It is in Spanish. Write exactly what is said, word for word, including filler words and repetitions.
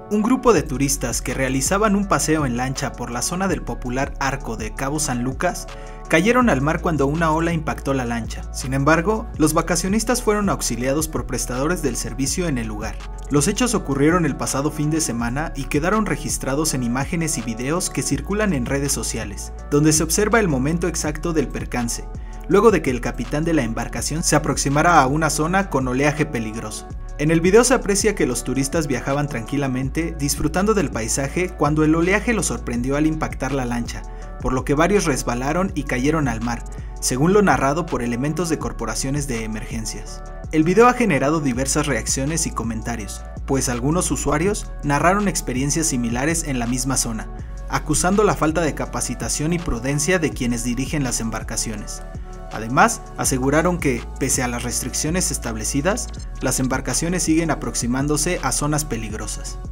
Un grupo de turistas que realizaban un paseo en lancha por la zona del popular arco de Cabo San Lucas cayeron al mar cuando una ola impactó la lancha. Sin embargo, los vacacionistas fueron auxiliados por prestadores del servicio en el lugar. Los hechos ocurrieron el pasado fin de semana y quedaron registrados en imágenes y videos que circulan en redes sociales, donde se observa el momento exacto del percance, luego de que el capitán de la embarcación se aproximara a una zona con oleaje peligroso. En el video se aprecia que los turistas viajaban tranquilamente, disfrutando del paisaje cuando el oleaje los sorprendió al impactar la lancha, por lo que varios resbalaron y cayeron al mar, según lo narrado por elementos de corporaciones de emergencias. El video ha generado diversas reacciones y comentarios, pues algunos usuarios narraron experiencias similares en la misma zona, acusando la falta de capacitación y prudencia de quienes dirigen las embarcaciones. Además, aseguraron que, pese a las restricciones establecidas, las embarcaciones siguen aproximándose a zonas peligrosas.